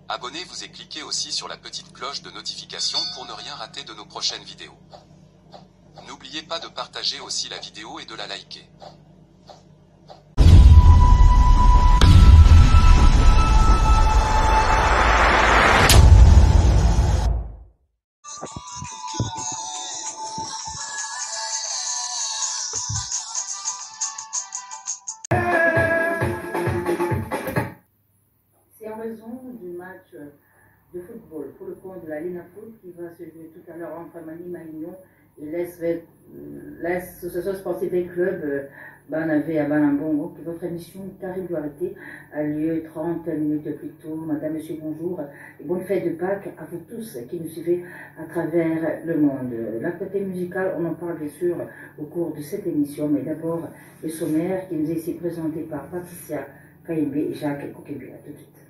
Abonnez-vous et cliquez aussi sur la petite cloche de notification pour ne rien rater de nos prochaines vidéos. N'oubliez pas de partager aussi la vidéo et de la liker. C'est en raison du match de football pour le compte de la Lina Foot qui va se jouer tout à l'heure entre Mani-Malignon et l'Association sportive des clubs Banavé à Banambongo que votre émission Carib Duarité a lieu 30 minutes plus tôt. Madame, monsieur, bonjour et bonne fête de Pâques à vous tous qui nous suivez à travers le monde. La côté musicale, on en parle bien sûr au cours de cette émission, mais d'abord le sommaire qui nous est ici présenté par Patricia Kayembe et Jacques Kokembe. À tout de suite.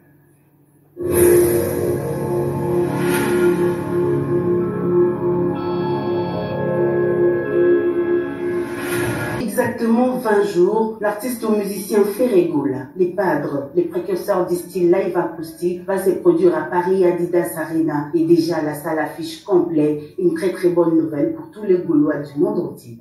Exactement 20 jours, l'artiste ou musicien Ferregoula, les padres, les précurseurs du style live acoustique, va se produire à Paris Adidas Arena et déjà la salle affiche complet. Une très très bonne nouvelle pour tous les Gaulois du monde entier.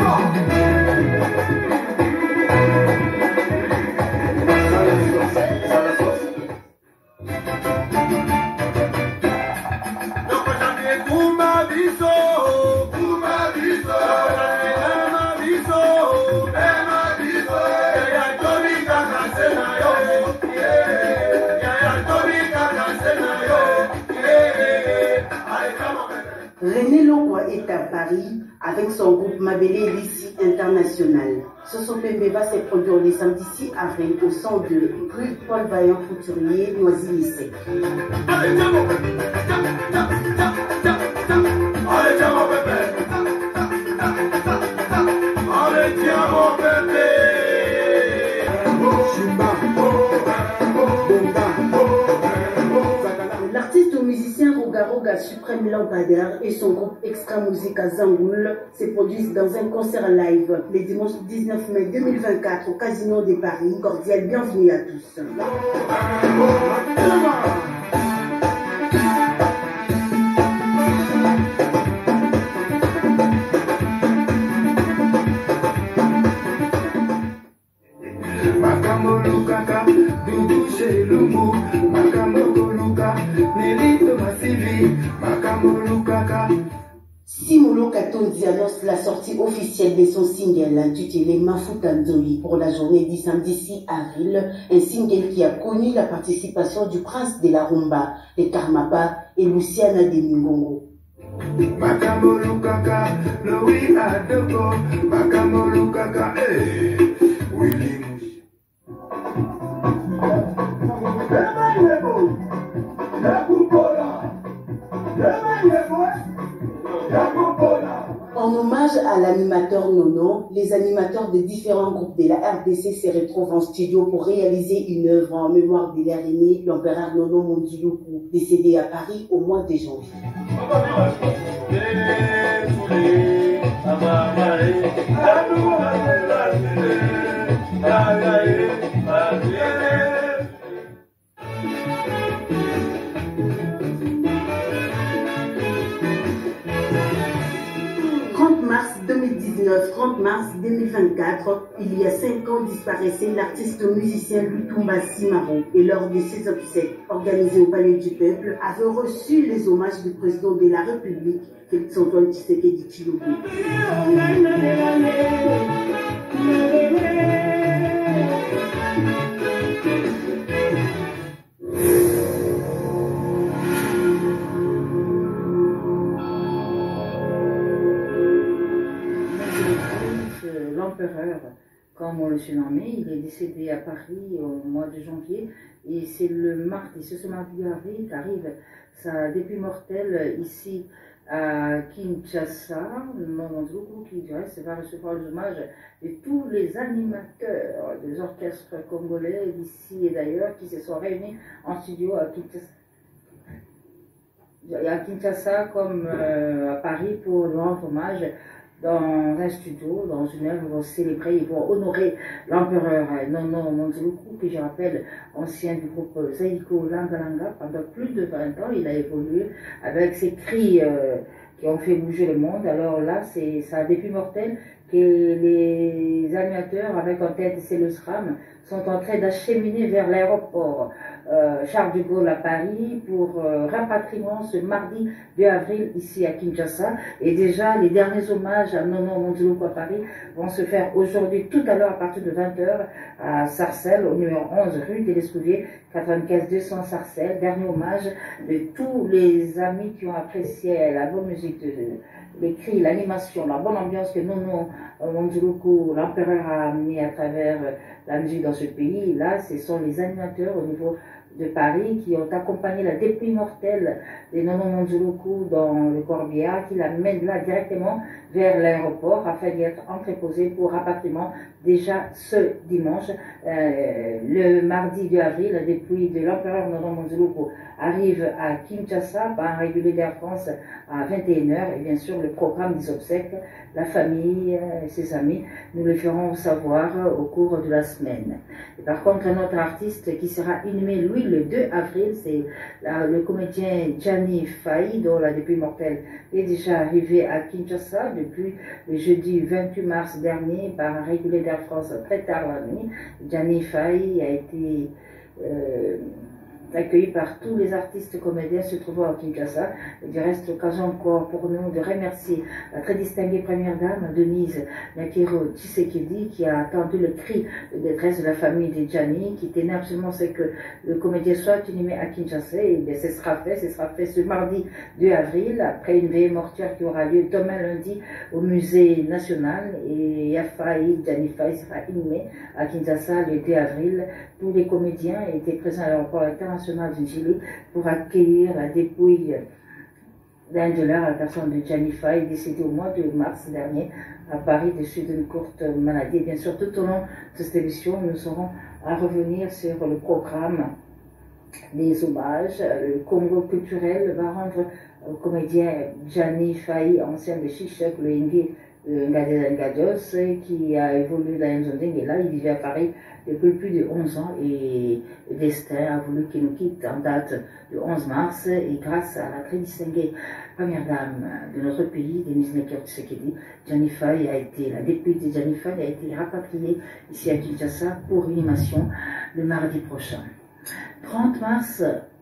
René Lokwa est à Paris avec son groupe Mabélé Lissi International. Soso Pembe va se produire le samedi 6 avril au centre de rue Paul Vaillant Couturier, Noisy-le-Sec. L'artiste ou musicien Roga Suprême Lampadaire et son groupe Extra Musica Zangoul se produisent dans un concert live le dimanche 19 mai 2024 au Casino de Paris. Cordial bienvenue à tous. Simolo Katondi annonce la sortie officielle de son single intitulé Mafuta Nzoli pour la journée du samedi 6 avril, un single qui a connu la participation du prince de la rumba, de Karmapa et Luciana de Mingongo. En hommage à l'animateur Nono, les animateurs de différents groupes de la RDC se retrouvent en studio pour réaliser une œuvre en mémoire de leur aîné, l'empereur Nono Mondiluku, décédé à Paris au mois de janvier. « 30 mars 2024, il y a 5 ans disparaissait l'artiste musicien Lutumba Simaro et lors de ses obsèques organisées au Palais du Peuple avait reçu les hommages du président de la République, Félix Antoine Tshisekedi Tshilombo. L'empereur, comme on le surnommait, il est décédé à Paris au mois de janvier et c'est le mardi, c'est ce mardi qu'arrive sa dépouille mortelle ici à Kinshasa. Monzoukou qui va recevoir les hommages de tous les animateurs des orchestres congolais d'ici et d'ailleurs qui se sont réunis en studio à Kinshasa comme à Paris pour lui rendre hommage dans un studio, dans une œuvre, ils vont célébrer, ils vont honorer l'empereur Nono Monzuluku, que je rappelle, ancien du groupe Zaiko Langalanga. Pendant plus de 20 ans, il a évolué avec ses cris qui ont fait bouger le monde. Alors là, ça a défi mortel que les animateurs, avec en tête Célus Ram, sont en train d'acheminer vers l'aéroport Charles de Gaulle à Paris pour rapatriement ce mardi 2 avril ici à Kinshasa. Et déjà, les derniers hommages à Nono Monzuluku à Paris vont se faire aujourd'hui, tout à l'heure, à partir de 20h, à Sarcelles, au numéro 11 rue des Lescouviers, 95 200 Sarcelles. Dernier hommage de tous les amis qui ont apprécié la bonne musique, les cris, l'animation, la bonne ambiance que Nono Monzuluku, l'empereur, a amené à travers la musique dans ce pays. Là, ce sont les animateurs au niveau de Paris qui ont accompagné la dépouille mortelle de Nono Monzuluku dans le corbillard, qui l'amène là directement vers l'aéroport afin d'y être entreposé pour rapatriement déjà ce dimanche. Le mardi 2 avril, la dépouille de l'empereur Nono Monzuluku arrive à Kinshasa par un régulier d'Air France à 21h, et bien sûr le programme des obsèques, la famille et ses amis, nous le ferons savoir au cours de la semaine. Et par contre, un autre artiste qui sera inhumé, lui, le 2 avril, c'est le comédien Gianni Faye, dont la dépouille mortelle est déjà arrivée à Kinshasa depuis le jeudi 28 mars dernier par un régulier d'Air France très tard la nuit. Gianni Faye a été accueilli par tous les artistes comédiens se trouvant à Kinshasa. Il reste l'occasion encore pour nous de remercier la très distinguée première dame Denise Nakiro Tshisekedi, qui a attendu le cri de détresse de la famille de Gianni, qui tenait absolument ce que le comédien soit inhumé à Kinshasa. Et bien, ce sera fait ce mardi 2 avril, après une veillée mortuaire qui aura lieu demain lundi au musée national. Et Gianni Faye sera inhumé à Kinshasa le 2 avril. Tous les comédiens étaient présents à l'aéroport international du Chili pour accueillir la dépouille d'un de leurs, la personne de Gianni Faye, décédé au mois de mars dernier à Paris de suite d'une courte maladie. Bien sûr, tout au long de cette émission, nous aurons à revenir sur le programme des hommages. Le Congo culturel va rendre au comédien Gianni Faye, ancien de Chichok, le Ingi Ngadios, qui a évolué dans Nzonding, et là, il vivait à Paris depuis plus de 11 ans, et le destin a voulu qu'il nous quitte en date du 11 mars, et grâce à la très distinguée première dame de notre pays, Denise Nakiro Tshisekedi, la dépouille de Gianni Faye a été rapatriée ici à Kinshasa pour inhumation le mardi prochain. 30 mars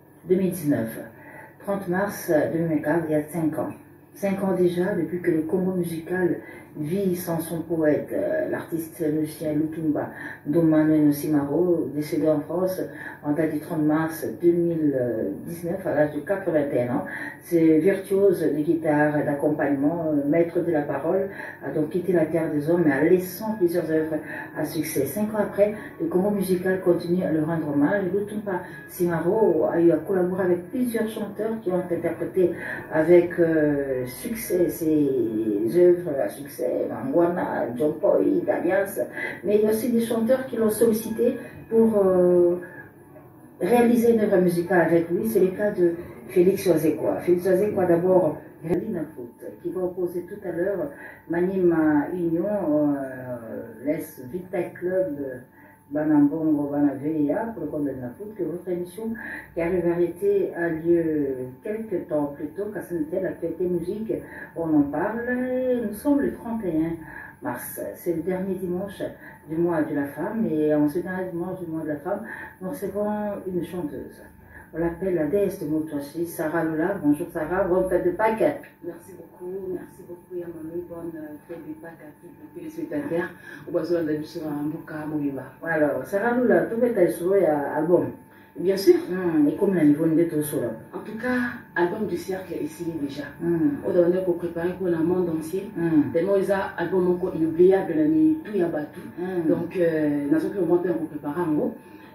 2019, 30 mars 2004, il y a 5 ans. 5 ans déjà, depuis que le Congo musical vit sans son poète, l'artiste musicien Lutumba Domano Nosimaro, décédé en France en date du 30 mars 2019 à l'âge de 81 ans. Ce virtuose de guitare et d'accompagnement, maître de la parole, a donc quitté la terre des hommes, mais en laissant plusieurs œuvres à succès. 5 ans après, le Congo musical continue à le rendre hommage. Lutumba Simaro a eu à collaborer avec plusieurs chanteurs qui ont interprété avec succès ses œuvres à succès, Mangwana, John Boy, Dalias, mais il y a aussi des chanteurs qui l'ont sollicité pour réaliser une œuvre musicale avec lui. C'est le cas de Félix Oazekwa. Félix Oazekwa, d'abord, qui va opposer tout à l'heure Manima Union, l'Est Vita Club Banambongo Banaveya pour le compte de Nafout, que votre émission Carré Variété a lieu quelques temps plus tôt, car ce n'était l'actualité musique, on en parle. Nous sommes le 31 mars, c'est le dernier dimanche du mois de la femme, et en ce dernier dimanche du mois de la femme, nous recevons une chanteuse. On l'appelle la déesse de Moutouachi, Sarah Lula. Bonjour Sarah, bonne fête de Pâques. Merci beaucoup Yamami, bonne fête de Pâques à tous les téléspectateurs. Au besoin de Bissou Mbuka Mobiba. Alors, Sarah Lula, tu veux t'assurer à album? Bien sûr. Et comme la niveau de tout ça. En tout cas, album du cercle est signé déjà. On doit pour préparer pour le monde entier. Tellement ils ont album inoubliable de l'année tout Yabatu. Donc, nous avons pu monter pour préparer un mot.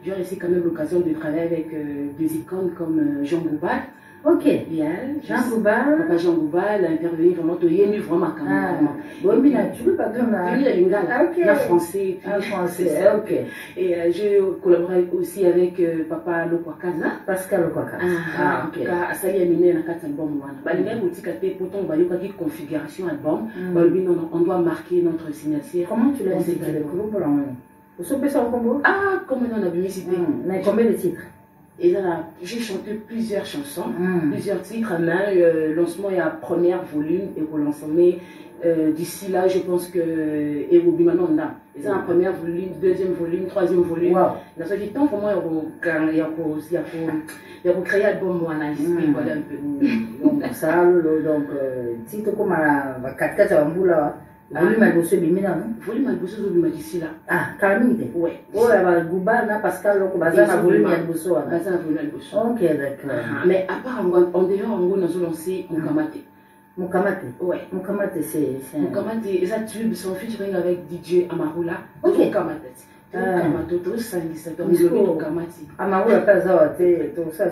j'ai réussi quand même l'occasion de travailler avec des icônes comme Jean Goubal. Ok. Jean Goubal. Papa Jean Goubal a intervenu vraiment, tu y vraiment quand même. Oui, mais tu peux pas donner la français. En français, ok. Et j'ai collaboré aussi avec Papa Lokwakaza. Pascal Lokwakaza. En tout cas, ça y est, miné dans 4 albums. Pourtant, on va y avoir une configuration album. On doit marquer notre signature. Comment tu l'as dit? Vous savez ça au Congo? Ah, comment on a bien cité. Mais combien de titres? Et là, j'ai chanté plusieurs chansons, plusieurs titres. Mais lancement, il y a premier volume et pour l'ensemble. D'ici là, je pense que et au maintenant on a. C'est un premier volume, deuxième volume, troisième volume. Dans ce temps, vraiment, il y a pour créer l'album moi voilà un peu. Donc ça, donc titre comme à 4 ans là. Volume Albosso Bimina, non? Volume Albosso Bimina d'ici là. Ah, carrément. Oui. Oh, là, Gouba, Pascal, Baza, volume Albosso. Baza, volume Albosso. Ok, d'accord. Mais à part en dehors, on a lancé Mukamate. Mukamate? Ouais. Mukamate, c'est. Mukamate, et ça tube, son featuring avec DJ Amarula. Ok. Mukamate. Mukamate, tout ça, c'est un Mukamate. Amarula, pas ça, tout ça,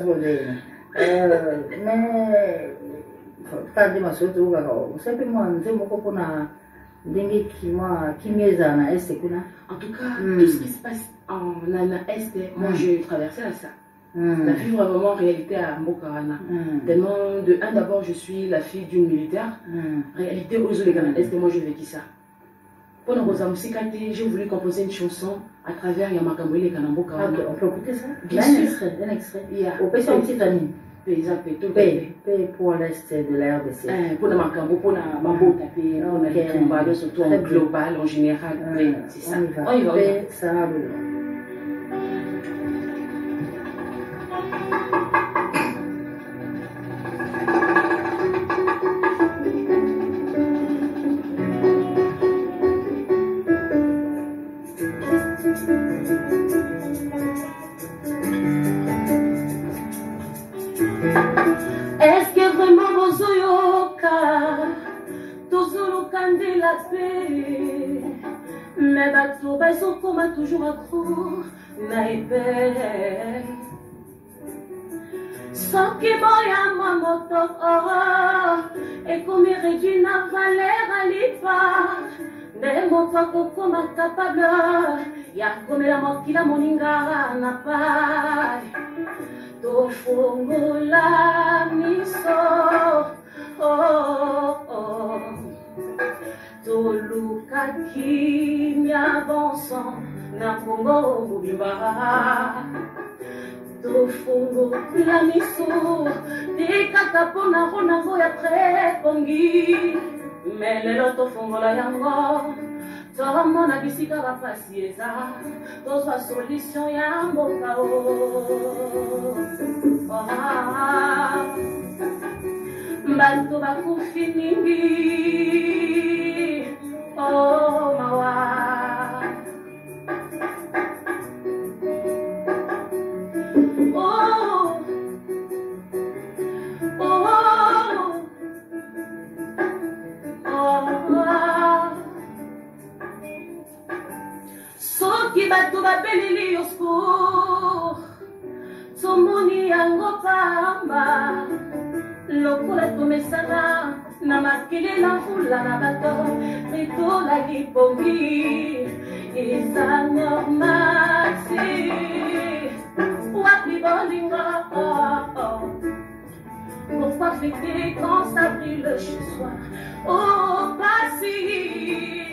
mais. Pas de ma sorte, vous savez, moi, je me comprends. En tout cas, tout ce qui se passe en Est, moi je traversais à ça. La fille vraiment en réalité à Mbokarana. Tellement, de un d'abord, je suis la fille d'une militaire. Réalité aux Est, moi je vécu ça. Pendant que j'ai voulu composer une chanson à travers Yamakambo et Kanambokarana. On peut écouter ça? Un extrait. Au pays, c'est un petit ami. Paix pour l'Est de la RDC. Pour la Makambo, pour la Mambo, pour la Tumba, surtout en global, en général. C'est ça. On y va. Paix, ça, est-ce que vraiment vos oyoka toujours kandi la paix mais bato bazokoma toujours accro na epele soki boyama moto ekomi réduit na valeur alipa nde moto akokoma capable ya komela mokila moninga na pai tofungola miso toluka kimia bonso na kongo mobimba tofungola miso tikaka mpona ronango ya prepongi me lelo tofungola yango tomona bisika bapasi eza tozwa solution ya mboka bato bakufi mingi mawa soki bato babeleli yo secours tomoni yango pamba lokola tomesana na makele na mvula na bato etola lipongi eza normasi wapi bolingo pourquoi fêter quand ça brille chez soi oh pasi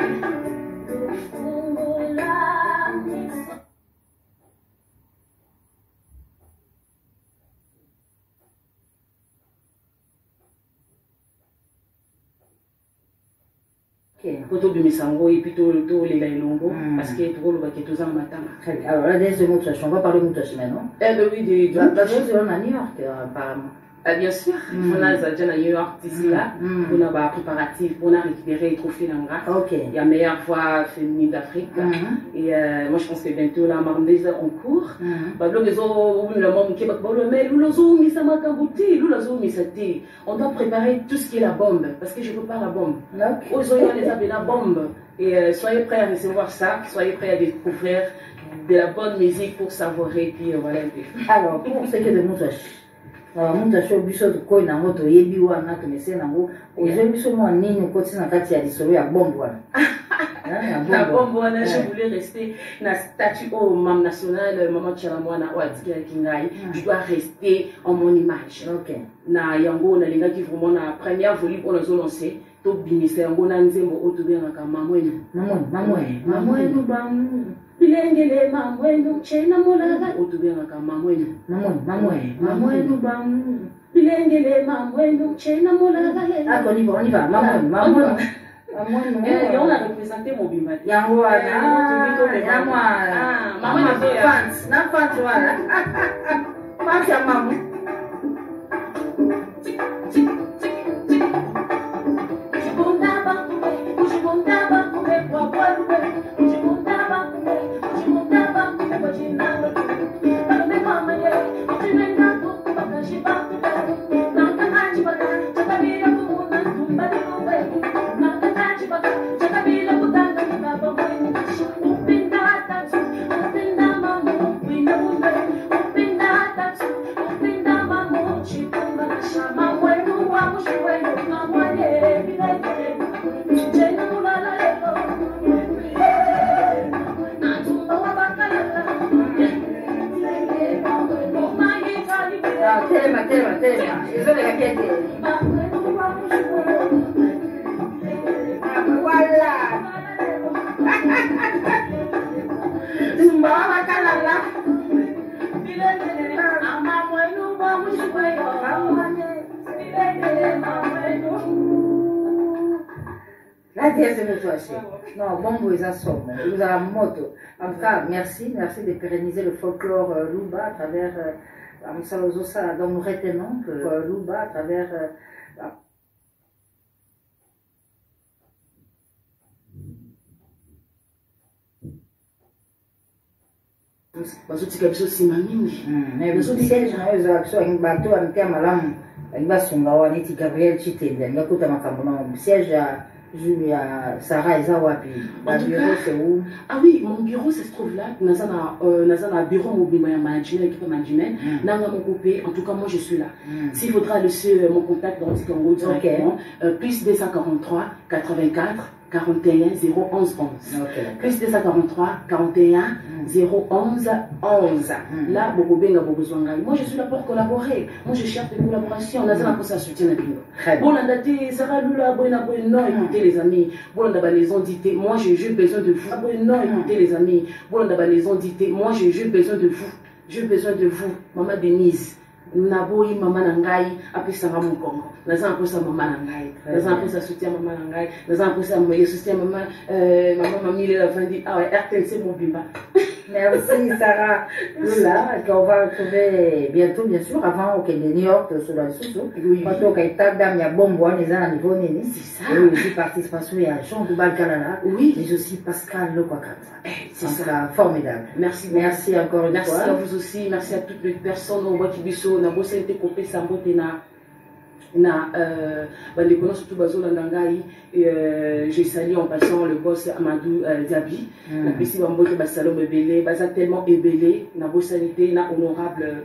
Poto Bimisango et puis tout les Lailongo, parce que tout le baquet tous en matin. Alors là, des Moutache, on va parler de Moutache maintenant. Oui, des Moutache, on a New York, apparemment. Bien sûr, on a déjà New York ici là, on a des préparatifs, on a récupéré les trophées dans Ok. Il y a meilleure voix féminine d'Afrique. Et moi je pense que bientôt la Marmande en cours. On doit préparer tout ce qui est la bombe, parce que je prépare la bombe. Aux les appels la bombe. Et soyez prêts à recevoir ça, soyez prêts à découvrir de la bonne musique pour savourer, puis voilà. Alors, pour ce qui est de Moutachi, Moutachi, au biso, koi na moto, yebi wana, to mese na ngo, ozo biso mwa nini, koti na kati ya lisolo ya bombo wana. La bombe, je voulais rester na statue au Mam National, Maman Tchalamwana, Ouatika Kingai. Je dois rester en mon image. Na yango, na linga qui vraiment na première volume, on a lancé. To binisa yango na nzembo otubengaka mamwenu. Mamwenu bamu. Bilengele mamwenu, chena molaga. Otubengaka mamwenu. Mamwenu bamu. Bilengele mamwenu, chena molaga. Ah, on y va, mamwenu. Et on a représenté mon bimba. Maman fans, voilà. Fans ya maman. Telema. Eso le cambié. Voilà. Tumba kalala. La dièse de notre Haché. Non, bon, vous avez son, vous avez moto. En tout cas, merci de pérenniser le folklore Luba à travers. Donc nous retenons que Luba à travers bazotika biso nsima mingi biso siège na yo ezala biso balingi bato ya mitema malamu balingi basunga wana neti Gabriel Chitende alingi akota makambo na siège ya Sarah eza wapi ba bureau c'est où? Ah oui, mon bureau ça se trouve là. Nazana bureau mobile ya management, équipe management. Nanga mon coupé. En tout cas, moi je suis là. S'il faudra laisser mon contact dans Tikongo directement, plus 243 84 41 011 11. Plus 243 41 011 11. Là, beaucoup bien, beaucoup besoin. Moi je suis là pour collaborer. Moi je cherche des collaborations. Nazana pour ça soutien à Bino. Bon, la date, Sarah Lula, non, écoutez les amis. Bon, d'abord les ondités. Moi j'ai besoin de vous. Non, écoutez les amis. Bon, d'abord les ondités. Moi j'ai besoin de vous. J'ai besoin de vous, Maman Denise. Naboyi Maman Nangai, apesanga mon Congo. Nazan aposa Maman Nangai. Nazan aposa soutien Maman Nangai. Nazan aposa moyen soutien Maman Mamie la Vandi. Ah ouais, RTNC mon bimba. Merci Sarah Lula, qu'on va retrouver bientôt, bien sûr, avant au New York, sur la Soussou. Quand on est à Dame, il y a Bombo, les ans à niveau Néné. C'est ça. Et aussi participation, il y a Jean Doubal Kalala. Oui. Mais aussi Pascal Lokwakata. C'est ça. Formidable. Merci encore une fois. Merci à vous aussi. Merci à toutes les personnes. On voit qu'il y a des choses qui sont faites. Na bandeko surtout bazola ndangai je salue en passant le boss Amadou Diaby na pesi bambote basalo ebele baza tellement ebele na bosanité na honorable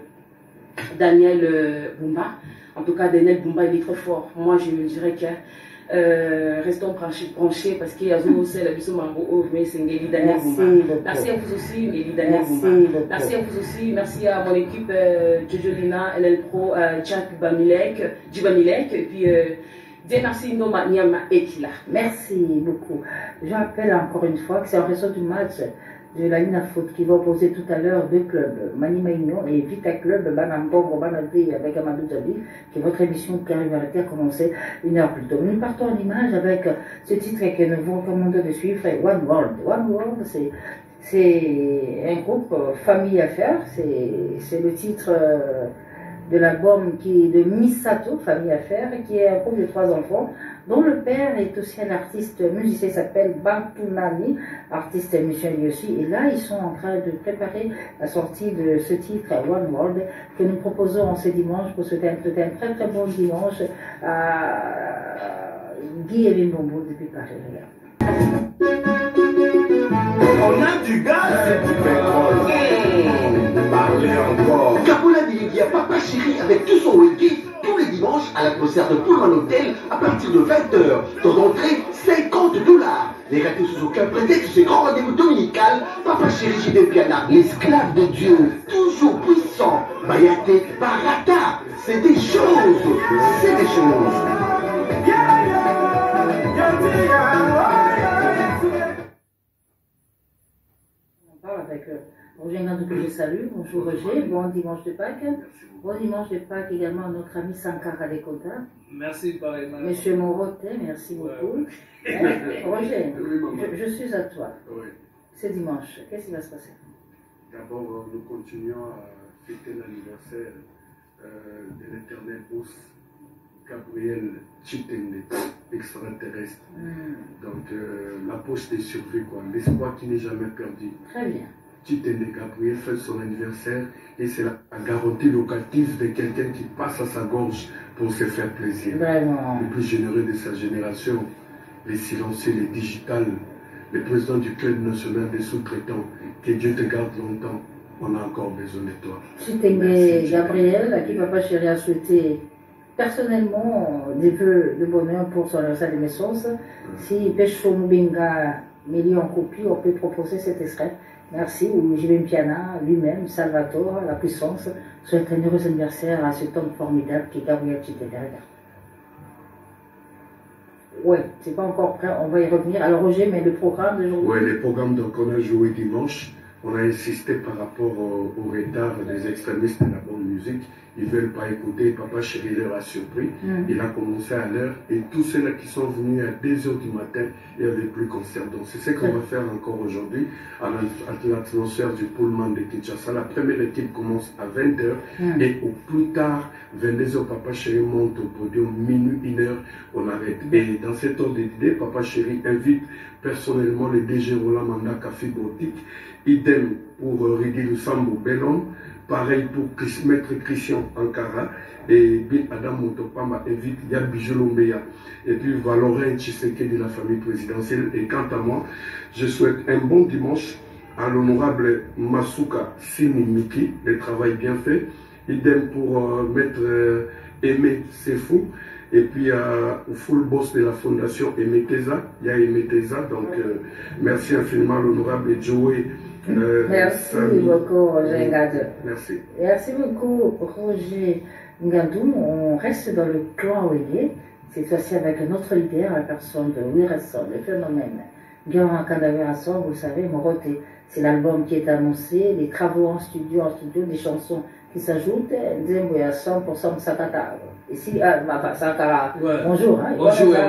Daniel Bumba. En tout cas Daniel Bumba il est très fort. Moi je dirais que restons branchés parce qu'il y a aussi la biso mambo mais c'est Ngeli Daniel Bumba. Merci à vous aussi Ngeli Daniel Bumba. Merci à vous aussi. Merci à mon équipe Jojolina, LL Pro, Jack Djibamilek et puis Dieu merci Noma Nyama Ekila. Merci beaucoup. Je rappelle encore une fois que c'est en raison du match de la ligne à foot qui va opposer tout à l'heure deux clubs, Manima Union et Vita Club, Banambongo, Banati avec Amadou Djabi, qui est votre émission qui arrive à commencer une heure plus tôt. Nous partons en image avec ce titre que nous vous recommandons de suivre, One World. One World, c'est un groupe famille affaires, c'est le titre de l'album de Misato, Famille Affaires, qui est un couple de 3 enfants, dont le père est aussi un artiste musicien, il s'appelle Bantunani, artiste musicien lui aussi. Et là, ils sont en train de préparer la sortie de ce titre, One World, que nous proposons ce dimanche pour souhaiter un très très bon dimanche à Guy et Limbombo depuis Paris. On a du gaz et du pétrole. Parlez encore. Capola Dilivia, Papa Chéri avec tout son wiki tous les dimanches à l'atmosphère de Pullman Hotel à partir de 20h. Temps d'entrée $50. Les ratés sous aucun prétexte, ces grands rendez-vous dominical. Papa Chéri J.D. Piana, l'esclave de Dieu, toujours puissant. Bayaté, Barata, c'est des choses. C'est des choses. On parle avec Roger Ngandou que je salue. Bonjour Roger, bon dimanche de Pâques. Bon dimanche de Pâques également à notre ami Sankara Dekota. Merci pareillement. Monsieur Moroté, merci beaucoup. Roger, je suis à toi. Oui. C'est dimanche, qu'est-ce qui va se passer? D'abord, nous continuons à fêter l'anniversaire de l'éternel boss Gabriel Chitende, extraterrestre. Donc, la poche des survie, quoi. L'espoir qui n'est jamais perdu. Très bien. Chitende Gabriel fait son anniversaire et c'est la garantie locative de quelqu'un qui passe à sa gorge pour se faire plaisir. Vraiment. Le plus généreux de sa génération, les silencieux, les digitales, le président du club national des sous-traitants, que Dieu te garde longtemps, on a encore besoin de toi. Chitende Gabriel, à qui Papa Chéri a souhaité personnellement des vœux de bonheur pour son anniversaire de naissance. Si Pecho Moubenga million en copie, on peut proposer cet extrait. Merci, ou J.B. Piana, lui-même, Salvatore, la puissance, souhaite un heureux anniversaire à cet homme formidable qui est Gabriel Chitende. Oui, c'est pas encore prêt, on va y revenir. Alors Roger, mais le programme d'aujourd'hui. Oui, le programme, donc on a joué dimanche. On a insisté par rapport au retard des extrémistes de la bonne musique. Ils ne veulent pas écouter. Papa Chéri leur a surpris. Il a commencé à l'heure. Et tous ceux-là qui sont venus à 2h du matin, il n'y avait plus concert. Donc c'est ce qu'on va faire encore aujourd'hui à l'atmosphère du Pullman de Kinshasa. La première équipe commence à 20h. Et au plus tard, 22h, Papa Chéri monte au podium. Minuit, 1h, on arrête. Et dans cet ordre d'idée, Papa Chéri invite personnellement le DG Roland Manda Café Boutique. Idem pour Ridi Lusambo Bellon, pareil pour Maître Christian Ankara et Bin Adam Motopamba invite Yabi Jolombeya et puis Valorin Tshiseke de la famille présidentielle. Et quant à moi, je souhaite un bon dimanche à l'honorable Masuka Sini Miki, le travail bien fait. Idem pour Maître Aimé Sefou. Et puis au full boss de la fondation Emeteza, il y a Emeteza, donc merci infiniment à l'honorable Joey. Merci beaucoup Roger Ngandou. Merci. Merci beaucoup Roger Ngandou. On reste dans le clan Ouélé, cette fois-ci avec notre leader, la personne de Wirasson, le phénomène. Guillaume Kandaverasson, vous le savez, Moroté, c'est l'album qui est annoncé, les travaux en studio, des chansons qui s'ajoutent, Nzembo ya 100% Sakata. Ici, Sankara, bonjour. Hein, bonjour. Ouais,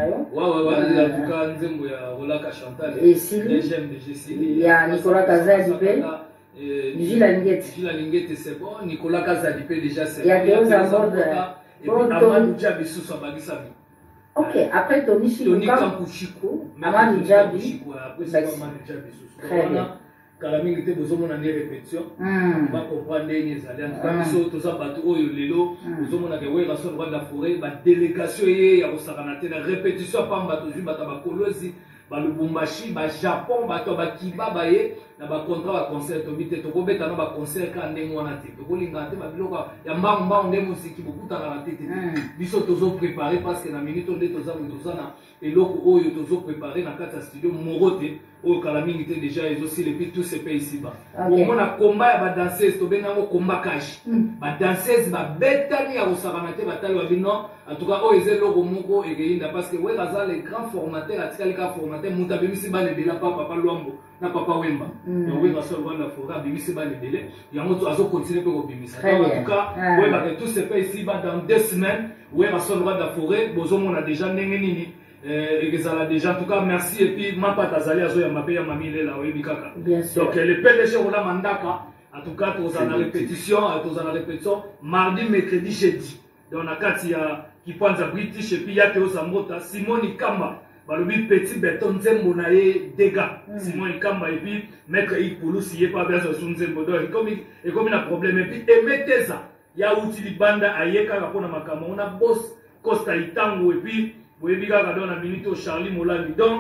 en tout cas, Nzembo ya Rolaka Chantal. Et ici, il y a Nicolas Kazadipé, Gilles Alinguette. Gilles Alinguette, c'est bon. Nicolas Kazadipé, déjà, c'est bon. Il y a Théo Zambord. Et puis, Amadou Djabi Sousa Bagisabi. Ok, après Tony Chiko. Tony Kampuchiko. Amadou Djabi. Après, c'est Amadou Djabi Sousa. Très bien. Kalamingi te bozomona ne répétition ba comprendre ndenge ezali en tout cas biso toza bato oyo lelo bozomona ke wera so roi de la forêt ba délégation ye ya kosakana te na répétition pamba tozwi bato bakolozi ba Lubumbashi ba Japon bato bakiba baye na ba contrat ba concert to bite to kobeta na ba concert ka ndenge wana te to kolinga te ba biloko ya mbamba ndenge musiki bokutana na tete biso tozo préparer parce que na minute nde toza na eloko oyo tozo préparer na kati ya studio Moroté oyo kala mingi te déjà ezosili epuis tout se paie ici-bas omona komba ya badanseuse tobenga yango komba kashi badanseuse babetani ya kosakana te batali babi non en tout cas oyo eza eloko moko ekeyinda parce que weka aza le grand formateur atikali ka formateur moto abimisi bana ebele pa papa Lwambo na papa Wemba donc weka so roi de la forêt abimisi bana ebele yango azokontinue mpe kobimisa en tout cas weka ke tout se paie ici-bas dans 2 semaines weka so roi de la forêt bozomona déjà ndenge nini ezala déjà en tout cas merci et puis ma patazali azo ya mabe ya mami lela oyebi kaka donc le PDG Roland Mandaka en tout cas toza na répétition mardi mercredi jeudi donc na kati ya Kipanza British et puis ya Théo Zambota Simoni Kamba balobi petit béton Nzembo na ye dégâts Simoni Kamba et puis maître Ipulu si ye pas bien sur Nzembo donc et comme na problème et puis Emeteza ya uti libanda ayeka kapona makama on a boss Costa Itango et puis boyebi kaka don na minute au Charlie Molandi donc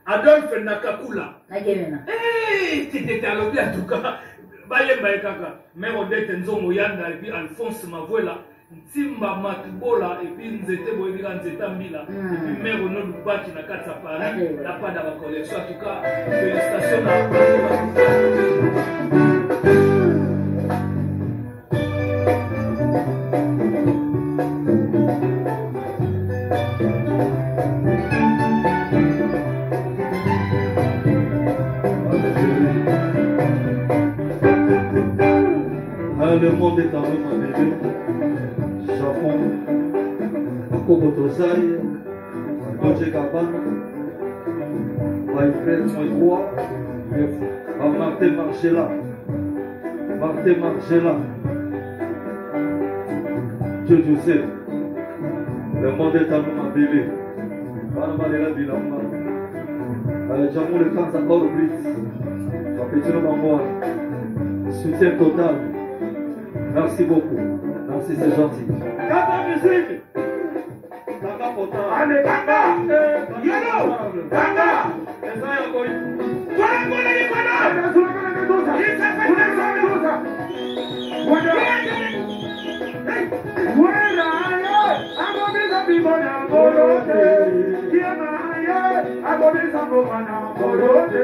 Adolphe Nakakula. Nakemena. C'était à l'objet en tout cas. Bayemba Kaka. Mais on est en zone Moyanda et puis Alphonse Mavola. Timba Matubola et puis Nzete Boyega Nzeta Mbila. Et puis Mère Ono Lubaki na Katsa Paris. La pas dans la collection. En tout cas, félicitations à le monde est en train de Japon, Kobo Tosai, Doje Gabana, my friend, my roi, Martin Marcella. Martin Marcella. Dieu sais, le monde est en train de bébé. Banabalela Bilamba. Allez, Jamon le France encore Blitz. Capitaine Mamoa. Soutien total. Merci beaucoup. Merci, c'est gentil. Kaka musique. Kaka Pota. Allez, Kaka. Yolo. Kaka. Voilà, voilà, les malades. Il s'appelle Mendoza. Voilà. Voilà. Aboneza bibona bolote. Kiamaye. Aboneza bobana bolote.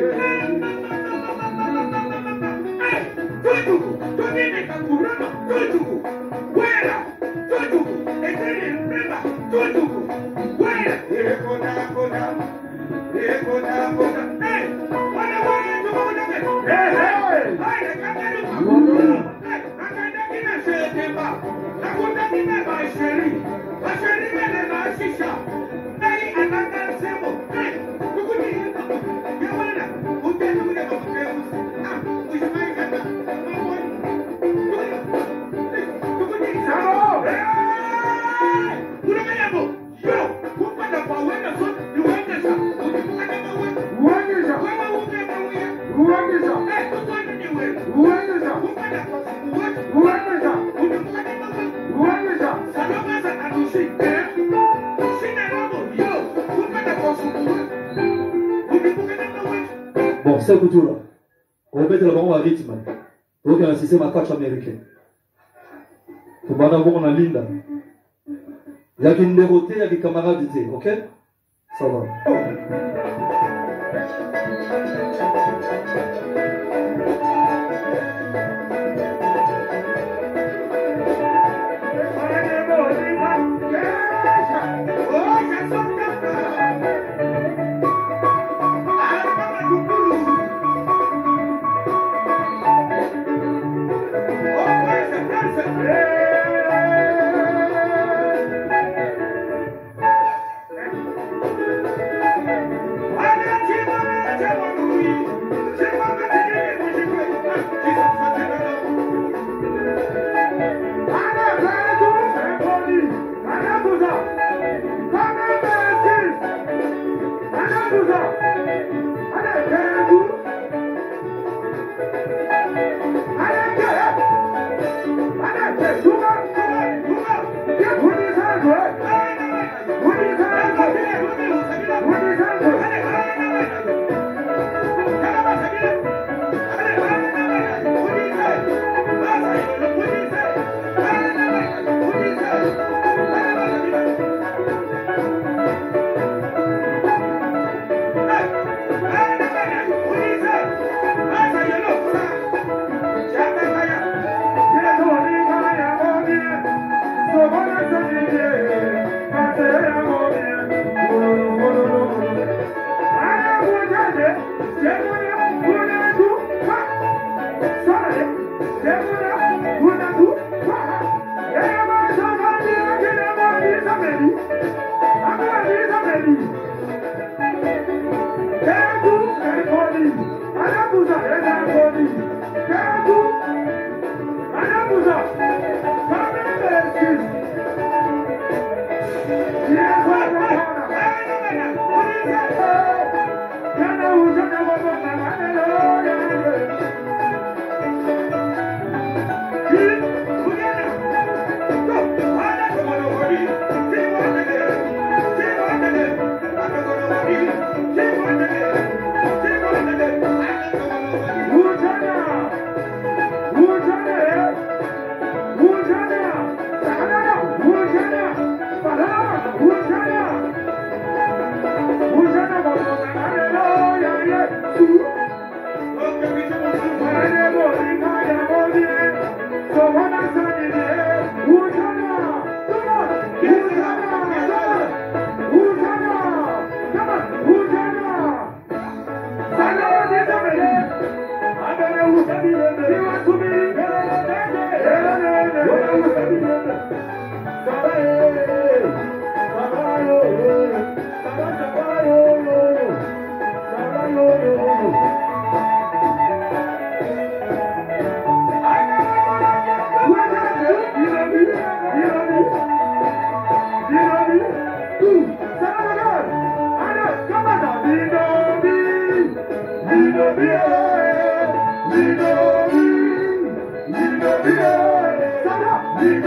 Tudo viene capturando, tudo, fuera, tudo, eterno en prueba, tudo, fuera, coda, bon, c'est tout là. On va mettre le bon rythme. Donc, il y a un système à catch américain. Pour m'en avoir en Linda. Il y a une dérotée, il y a des camarades, ok? Ça va.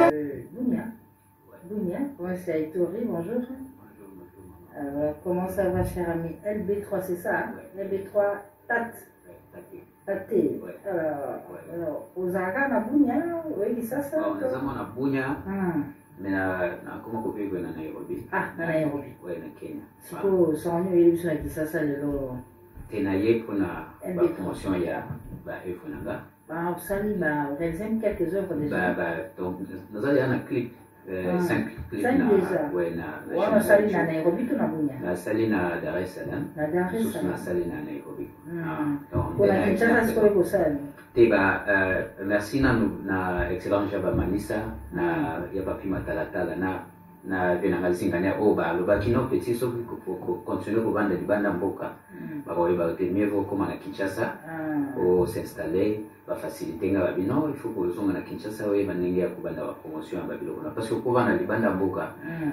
Bounia, comment ça a été horrible, bonjour. Comment ça va, cher ami? LB3, c'est ça, hein? LB3, Tate. Alors, aux Aga, na Bounia, oui, ça, ça. On a Bounia, mais comment on peut vivre dans Nairobi? Ah, dans Nairobi. Oui, dans Kenya. Si vous savez, il y a eu ça, ça, le lot. Tenaye pour la promotion, il y a Efonanga. Bah, vous savez, on réalise quelques œuvres déjà. Donc, nous avons un clip. 5 clips na sali na Nairobi to na Bunia. Na sali na Dar es Salaam. Na Dar es Salaam. Na sali na Nairobi. Pour la Kinshasa c'est quoi ça? Teba merci na excellent Jaba Manisa na yaba pima talatala na venanga singania oba loba kino petit so ko continuer ko banda libanda mboka. Ba ba te mieux comme na Kinshasa au s'installer va faciliter nga babino il faut que zonga na Kinshasa we banenge ya kubanda wa promotion ya babilo parce que kuva na libanda mboka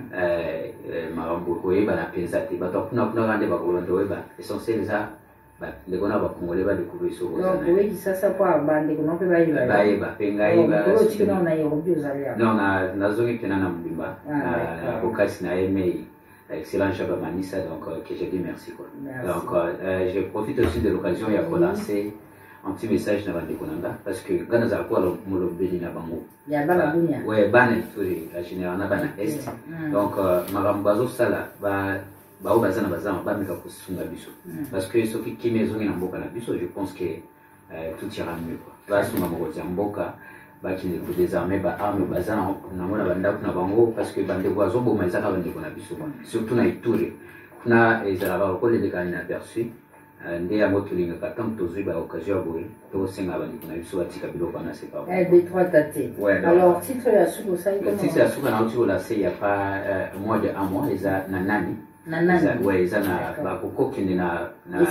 marambo ko eba na penza te ba kuna rande ba ko ndo eba essentiel ça ba le kona ba kongole ba découvrir so donc oui Kinshasa kwa bande ko nompe ba eba penga eba ko chino na Nairobi uzalia non na zongi tena na mbimba na bokasi na email excellent Jaba Manisa donc que je dis merci quoi. Donc je profite aussi de l'occasion il y a relancer un petit message na bande konanga parce que gana za kwa molobeli na bango ya bana Bunia ouais bana turi la général na bana est donc marambazo sala ba bazana ba mika kusunga biso parce que ce qui maison na mboka na biso je pense que tout ira mieux quoi ba sunga moko ya mboka ba qui ne désarmer ba arme bazana na mona banda kuna bango parce que bande boazo bo mazaka bande kona biso surtout na Ituri kuna ezala ko le dekani na aperçu nde yango tolingaka ntango tozwi baoccasion ya boye tokosenga bandeko na biso batika biloko wana c'est pas LB3 Tate. Alors titre ya suka osali comment? Titre ya suka nauti kolase ya pas moins de un mois eza na nani ouais eza na bakokokende na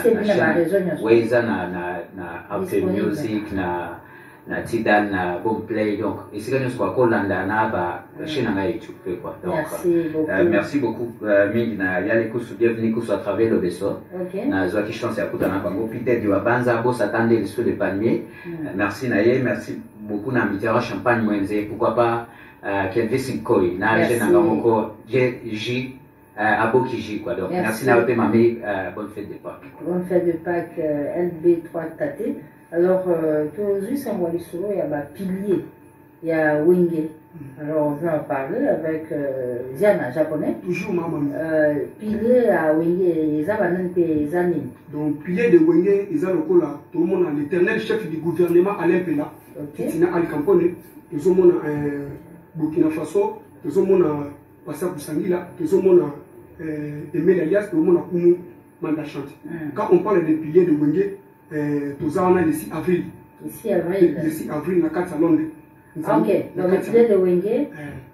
ouais eza na Apple Music na Tidal na Boomplay donc esika nyonso bakolanda na ba chaîne na YouTube quoi donc merci beaucoup mingi na yale kusu bienvenue kusu à travers le vaisseau na zwaki chance ya kutana bango peut-être wa banza bo s'attendre le sous de palmier merci na ye merci beaucoup na mitera champagne mwenze pourquoi pas Kelvin Sinkoi na jeune na moko J Abokiji quoi donc merci na pe mami bonne fête de Pâques LB3 Tate. Alors, aujourd'hui, c'est moi solo, il y a un pilier, il y a Wenge. Alors, on va en parler avec Ziana, japonais. Toujours, maman. Pilier à Wenge, ils ont des années. Donc, pilier de Wenge, ils ont tout le monde, l'éternel chef du gouvernement Alain Pena, Titina Ali Kampone, tout le monde Burkina Faso, tout le monde Passa Boussangila, tout le monde Emel Alias, tout le monde Kumu Mandachante. Quand on parle des piliers de Wenge, tout ça on a le 6 avril. Le 6 avril. Le 6 avril, na 4 Londres. Ok, donc le pilier de Wenge.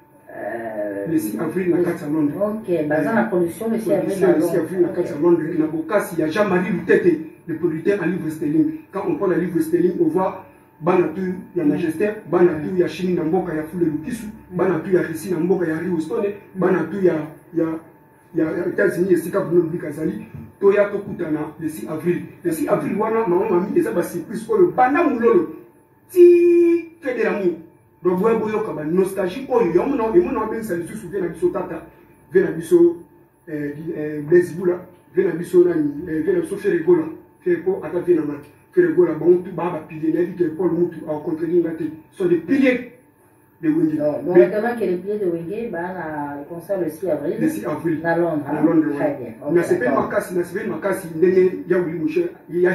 Le 6 avril, na 4 Londres. Ok, basé la production le 6 avril. Le 6 avril, na 4 Londres. Na Bokasi, il y a Jean-Marie Lutete, le producteur en livre sterling. Quand on parle de livre sterling, on voit Banatu, il y a Majesté, Banatu, il y a Chini Namboka, il y a Foule Lukisu, Banatu, il y a Rissi Namboka, il y a Rio Stone, Banatu, il y a États-Unis, et Sika Bruno Bikazali. Toya Tokutana le 6 avril. Le 6 avril, wana maman mami eza ba surprise pour le bana mulolo. Ti que de l'amour. Donc boy boyo ka ba nostalgie oyo yo mona e mona ben sa su souvenir na biso tata. Ve na biso Bezibula, ve na biso nani, ve na biso Feregola. Ferego ata ve na ma. Feregola bon tout ba pilier na que Paul Mutu a contredit ngate. Sont des piliers de Wenge. Donc, maintenant que les piliers de Wenge, le concert le 6 avril. Le 6 avril. À Londres. À Londres, oui. Très bien. Mais c'est pas Makassi, Yaouli Mouché,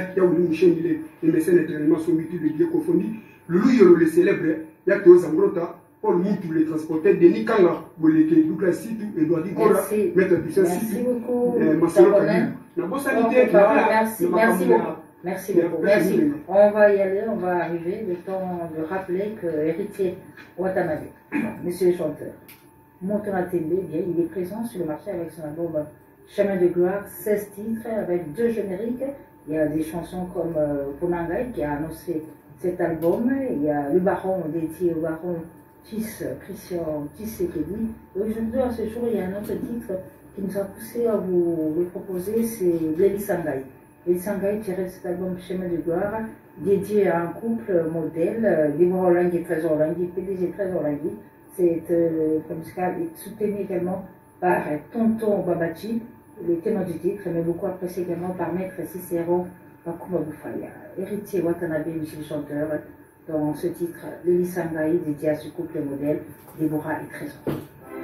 les mécènes éternellement sont mutués, les dieux confondus. Le Loup, le célèbre, Yato Zambrota, Paul Moutou, les transporteurs, Denis Kanga, Boleke, Douglas Situ, Edouard Digola, Maître Puissant Situ, Marcelo Kabila. Merci beaucoup. Merci beaucoup. Merci. On va y aller, on va arriver. Le temps de rappeler que Héritier Watanabe, monsieur le chanteur, Montana Tembe, bien, il est présent sur le marché avec son album Chemin de gloire, 16 titres avec 2 génériques. Il y a des chansons comme Ponangai qui a annoncé cet album. Il y a Le Baron dédié au Baron Christian Tshisekedi. Et aujourd'hui, à ce jour, il y a un autre titre qui nous a poussé à vous le proposer, c'est Lévi Sangai. Lévi Sangai tirait cet album Chemin de gloire dédié à un couple modèle, Deborah Olangui et Trésor Olangui, PDG Trésor Olangui, musical est soutenu également par Tonton Babachi, le ténor du titre, mais beaucoup apprécié également par Maître Cicero Bakuma Boufaya. Héritier Watanabe, monsieur le chanteur, dans ce titre, Lili Sangaï, dédié à ce couple modèle, Déborah et Trésor.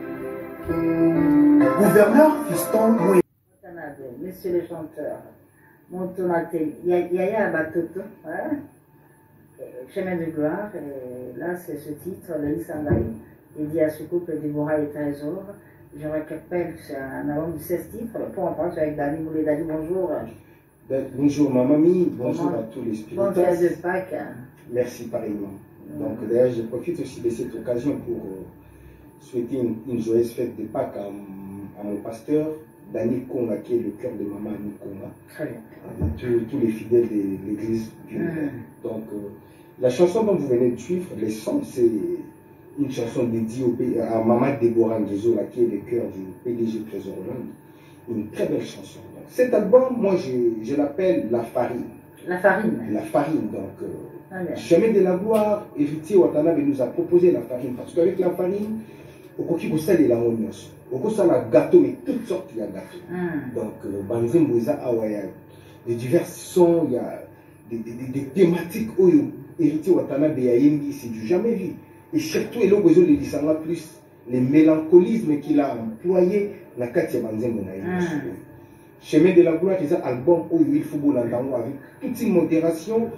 Gouverneur Fiston Moué. Watanabe, monsieur le chanteur, Montonate, Yaya Batoto, hein? Chemin de gloire, et là c'est ce titre, Lili Sangaï, dédié à ce couple, Déborah et Trésor. Je rappelle que c'est un album de 16 titres. Pour en parler avec Dani Moulé. Dani, bonjour. Bonjour ma mamie, bonjour à tous les spectateurs. Bonne fête de Pâques. Merci pareillement. Donc d'ailleurs, je profite aussi de cette occasion pour souhaiter une joyeuse fête de Pâques à mon pasteur, Dani Konga, qui est le cœur de maman Annie Konga. Très bien. Tous les fidèles de l'église du Donc la chanson dont vous venez de suivre, les sons, c'est une chanson dédiée à Maman Déborah Ngezola, qui est le cœur du PDG Trésor Hollande. Une très belle chanson. Donc, cet album, moi, je l'appelle La Farine. La Farine. La Farine. Donc, Chemin de la Gloire, Héritier Watanabe nous a proposé la farine. Parce qu'avec la farine, au coquille, vous savez, la monios. Au coquille, ça gâteau, mais toutes sortes de gâteaux. Donc, Banzem Bouza, de divers sons, il y a des thématiques où Héritier Watanabe Yayembi, c'est du jamais vu. Et surtout, il a besoin de descendre plus les mélancolismes qu'il a employés dans la Katia Banzembo. Chemin de la Gloire, c'est un album où il faut l'entendre avec toute une modération.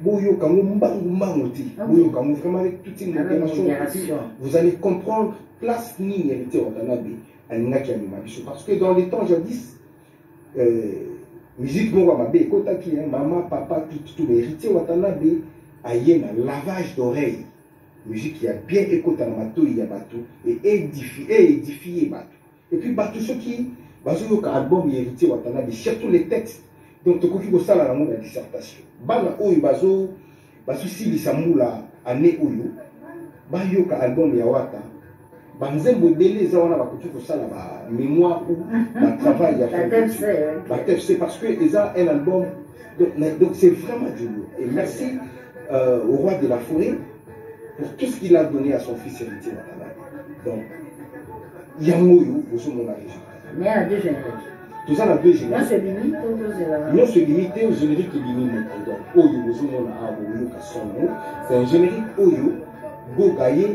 Vraiment avec toute une modération. Vous allez comprendre place ni hérité Watanabe à Naki Animabiso. Parce que dans les temps jadis, musique maman, papa, tout hérité Watanabe a eu un lavage d'oreilles. Musique qui a bien écouté dans bateau, il y a bateau, et édifié bateau. Et puis bateau, ceux qui, ont un album héritier Watanabe, surtout les textes, donc tu peux faire la dissertation. Bana oyo bazo si lisamula ane oyo, bayo ka album ya wata, banzembo délé za wana bakoki ko sala ba mémoire ou ba travail ya fait. Parce que ils ont un album, donc c'est vraiment du lourd. Et merci au roi de la forêt pour tout ce qu'il a donné à son fils héritier Watanabe. Donc, Yangoyo, vous savez mon région. Mais il y a deux génériques. Tout ça, il y a deux génériques. Non, c'est limite, au générique qui limite. Donc, Oyo, vous savez mon Oyo, c'est un générique Oyo, Gogaye,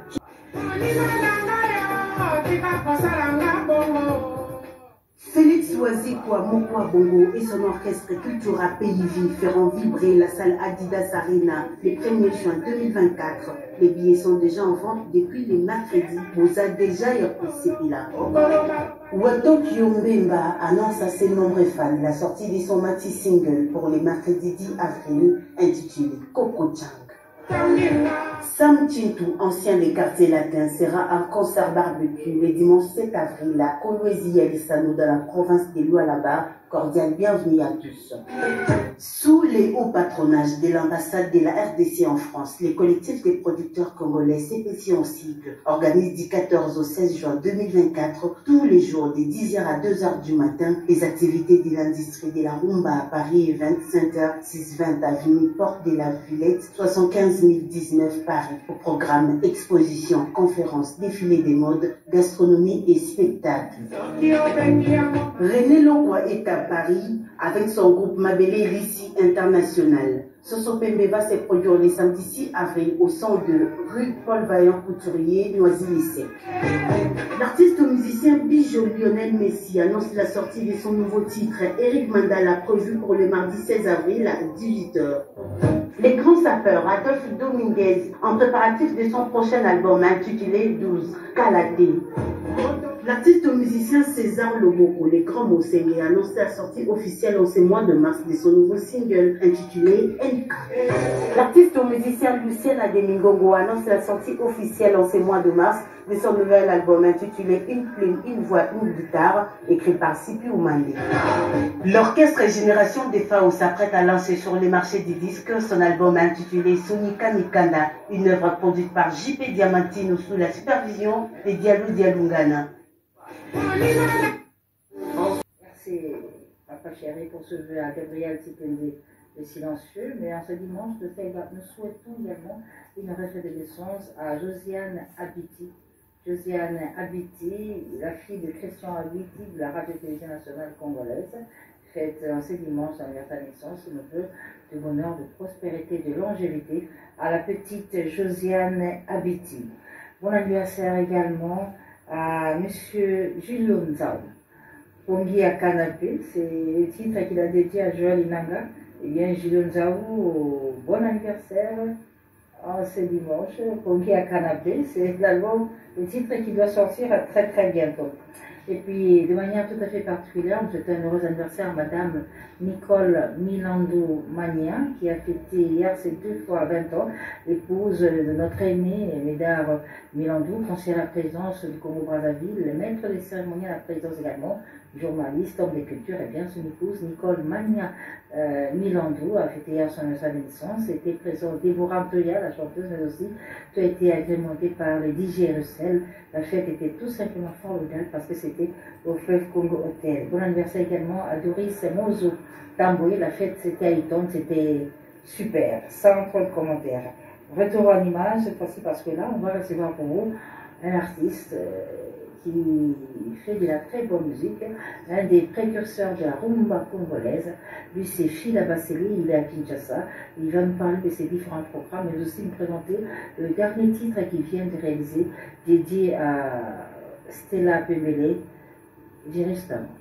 Félix Oazikwa Mokwa Bongo et son orchestre Cultura Pays Vie feront vibrer la salle Adidas Arena le 1er juin 2024. Les billets sont déjà en vente depuis le mercredi. Vous avez déjà apprécié là. Wato Kyombemba annonce à ses nombreux fans la sortie de son maxi single pour le mercredi 10 avril intitulé Coco Chang. Sam Chintu, ancien des quartiers latins, sera en concert barbecue le dimanche 7 avril à Kolwezi Alisano dans la province de Lualaba. Cordial bienvenue à tous. Sous les hauts patronages de l'ambassade de la RDC en France, les collectifs des producteurs congolais CPC en cycle organisent du 14 au 16 juin 2024, tous les jours de 10h à 2h du matin, les activités de l'industrie de la rumba à Paris Event Center, 620 avenue Porte de la Villette, 75 019 Paris. Au programme exposition, conférences, défilés des modes, gastronomie et spectacles. René Longwa est à Paris avec son groupe Mabélé Lissi International. Soso Pembe va se produire le samedi 6 avril au centre de rue Paul Vaillant Couturier, Noisy-le-Sec. L'artiste musicien Bijou Lionel Messi annonce la sortie de son nouveau titre Eric Mandala prévu pour le mardi 16 avril à 18h. Les grands sapeurs Adolphe Dominguez en préparatif de son prochain album intitulé 12 Kalaté. L'artiste musicien César Loboko, les grands Mosengé, annonce la sortie officielle en ce mois de mars de son nouveau single intitulé NK. L'artiste musicien Lucien Ademingongo annonce la sortie officielle en ce mois de mars de son nouvel album intitulé Une plume, une voix, une guitare, écrit par Sipi Oumandé. L'orchestre Génération des Fao s'apprête à lancer sur le marché des disques son album intitulé Sonika Nikanda, une œuvre produite par JP Diamantino sous la supervision de Diallo Dialungana. Merci, Papa Chéri, pour ce vœu à Gabriel Tipende les silencieux, mais en ce dimanche, nous souhaitons également une reconnaissance à Josiane Abiti. Josiane Abiti, la fille de Christian Abiti de la Radio-Télévision nationale congolaise, fête en ce dimanche anniversaire de naissance, nous veut de bonheur, de prospérité, de longévité à la petite Josiane Abiti. Bon anniversaire également à M. Julio Nzao. Pongi à Canapé, c'est le titre qu'il a dédié à Joël Inanga. Eh bien, Julio Nzao, bon anniversaire en ce dimanche. Pongi à Canapé, c'est l'album, le titre qui doit sortir très très bientôt. Et puis, de manière tout à fait particulière, nous souhaitons un heureux anniversaire à Madame Nicole Milandou Mania, qui a fêté hier ses 2 fois 20 ans, épouse de notre aîné Médard Milandou, conseillère à la présidence du Congo-Brazzaville, le maître des cérémonies à la présidence également, journaliste, homme de culture, et bien son épouse Nicole Mania Milandou a fêté hier son anniversaire de naissance. Était présent Déborah Antoya, la chanteuse, mais aussi tout a été agrémenté par le DJ Russell. La fête était tout simplement formidable parce que c'était au Fleuve Congo Hotel. Bon anniversaire également à Doris Mozo Tamboé. La fête c'était à Iton, c'était super, sans trop de commentaires. Retour en image cette fois-ci parce que là on va recevoir pour vous un artiste qui fait de la très bonne musique, un des précurseurs de la rumba congolaise. Lui, c'est Phila Basseli, il est à Kinshasa. Il va nous parler de ses différents programmes, mais aussi nous présenter le dernier titre qu'il vient de réaliser, dédié à Stella Pembele, Virus d'amour.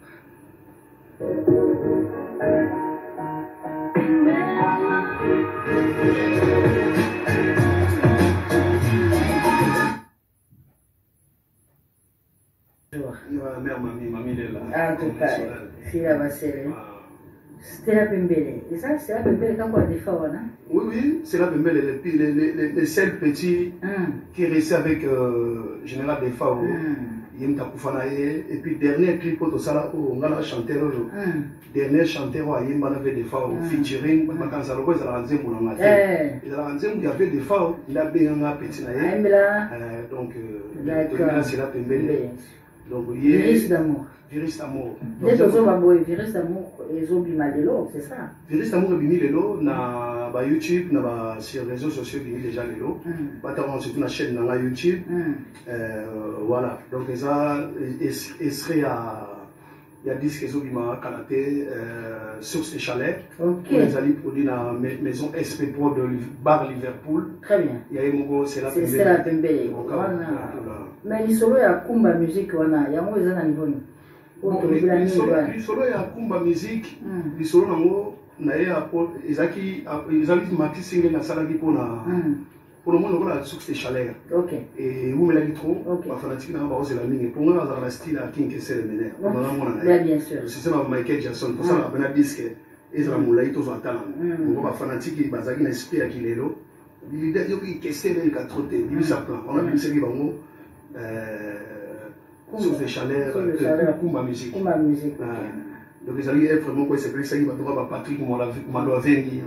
Mère mamie est là. Ah, tout à fait. Phila Basseli. Stella Pembele. Et ça, Stella Pembele, quand on a des fois, non? Oui, oui, Stella Pembele, les seuls petits qui restaient avec Général Defao, Yem Takufanaye, et puis dernier clip au Sala, on a chanteur, dernier chanteur à Yem Banave Defao, featuring, Makanzalo, ils ont rendu mon matin. Ils ont rendu mon avait Defao, il a bien un petit naïe. Donc, Stella Pembele. Donc, Virus d'amour. Virus d'amour. Virus d'amour et Zobi Malelo, c'est ça? Virus d'amour et Bini Lelo, na YouTube, sur les réseaux sociaux, Bini déjà Lelo. Pas surtout la chaîne dans YouTube. Voilà. Donc, ça, il serait à. Il y a 10 qui sont Kanaté, source de chalet. Les alliés produits dans la maison SP Pro de Bar Liverpool. Très bien. Il y a Mogo, c'est la Pembele. C'est la Pembele. Mais il y a Kumba musique, il y a un niveau. Les solos ya kumba musique, les solos nango na ya ezaki mati single na salaki pona pour le monde la source de chaleur. OK. Et vous me l'avez trop, ba fanatique na ba osela mingi pour moi dans la style à King Kessel mener. Bien sûr. C'est ça Michael Jackson pour ça on a disque ezra mulai to zantana. On va fanatique bazaki na esprit à kilelo. L'idée yo ki Kessel el 4 té, lui ça plan. On a vu c'est bango source de chaleur, Kumba musique. Donc ils allaient vraiment quoi, c'est ça qui va trouver Patrick Maloavengi,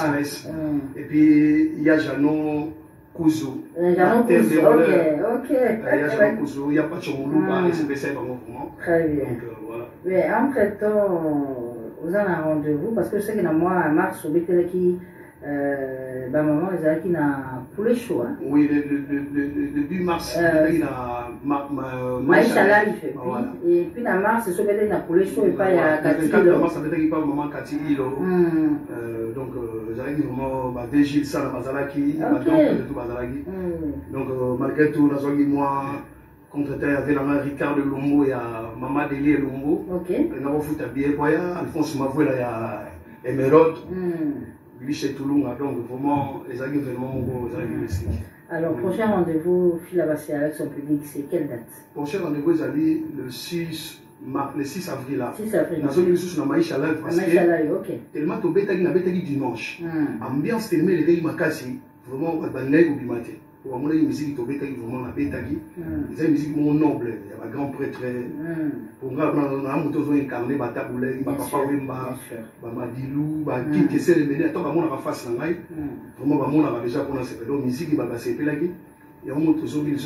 et puis il y a Janon Kuzu. Janon Kuzu, ok. Il y a Janon Kuzu, il y a Pachomoulouba, et c'est ça vraiment. Très bien. Donc voilà. Mais entre-temps, vous avez un rendez-vous, parce que je sais que moi, à mars, au Bételaki, maman, ils avaient pour les choix. Oui, le 10 mars, il a Maïcha là, il fait. Et puis en mars, c'est celui qui a pour les choix et pas il y a Cathy. Le 4 mars, ça veut dire qu'il pas maman Cathy Hilo. Donc, j'avais dit vraiment, Végil, ça, la Bazalaki, donc de tout Bazalaki. Donc, malgré tout, moi, contre-terre, il y avait Ricard de Lumbo, il y a Maman Delia Lumbo. Il y a Foot à Biéboya, Alphonse Mavoué, il y a Emerald. Lui chez Toulouse, donc vraiment, les amis vraiment les amis ici. Alors, prochain rendez-vous, Phila Basseli avec son public, c'est quelle date? Prochain rendez-vous, c'est le 6 avril. Là. 6 avril. Nous sommes sur Maïcha Live parce que ok. Tellement tu bétagi dimanche. Ambiance tellement les gars makasi, vraiment on va banner au bimate. Pour moi, la musique tu bétagi vraiment la bétagi. C'est une musique mon noble, il y a un grand prêtre. Pour moi, on a un moto incarné, bataboulé, papa Wemba, Madilou, qui essaie de mener. Tant que moi on a face la maille, vraiment moi on a déjà commencé. Donc musique il va passer pelagi. Et on monte sur le